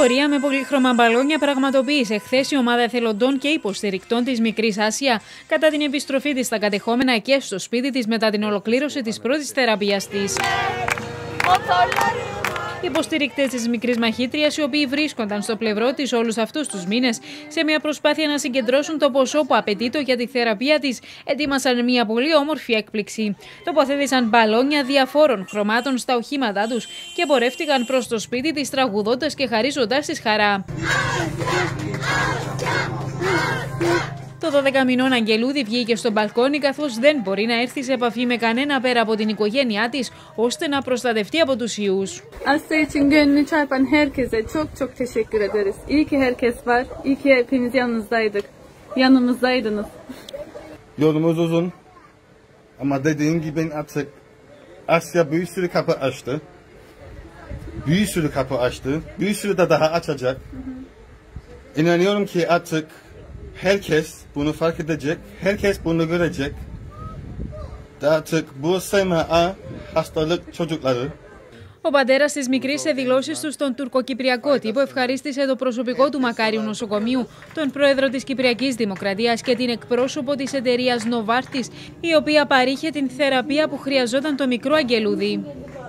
Πορεία με πολύχρωμα μπαλόνια πραγματοποίησε χθες η ομάδα εθελοντών και υποστηρικτών της Μικρής Άσια κατά την επιστροφή της στα κατεχόμενα και στο σπίτι της μετά την ολοκλήρωση της πρώτης θεραπείας της. Οι υποστηρικτές της Μικρής Μαχήτριας, οι οποίοι βρίσκονταν στο πλευρό της όλους αυτούς τους μήνες σε μια προσπάθεια να συγκεντρώσουν το ποσό που απαιτείται για τη θεραπεία της, ετοίμασαν μια πολύ όμορφη έκπληξη. Τοποθέτησαν μπαλόνια διαφόρων χρωμάτων στα οχήματά τους και πορεύτηκαν προς το σπίτι της τραγουδώντας και χαρίζοντας της χαρά. Το 12μηνών Αγγελούδη βγήκε στο μπαλκόνι καθώς δεν μπορεί να έρθει σε επαφή με κανένα πέρα από την οικογένειά της, ώστε να προστατευτεί από τους ιούς. Asya için gönlünü çarpan herkese çok teşekkür ederiz. İyi ki herkes var. İyi ki hepimiz yanınızdaydık. Yanımızdaydınız. Yolumuz uzun. Ama dediğin gibi artık Asya bir sürü kapı açtı. Bir sürü kapı açtı. Bir sürü de daha açacak. İnanıyorum ki artık herkes bunu fark edecek, herkes bunu görecek. Artık bu SMA hastalık çocukları. Ο πατέρας της Μικρής σε δηλώσεις του στον τουρκοκυπριακό τύπο ευχαρίστησε το προσωπικό του Μακάριου νοσοκομείου, τον πρόεδρο της Κυπριακής Δημοκρατίας και την εκπρόσωπο της εταιρείας Novartis, η οποία παρήχε την θεραπεία που χρειαζόταν το μικρό Αγγελούδη.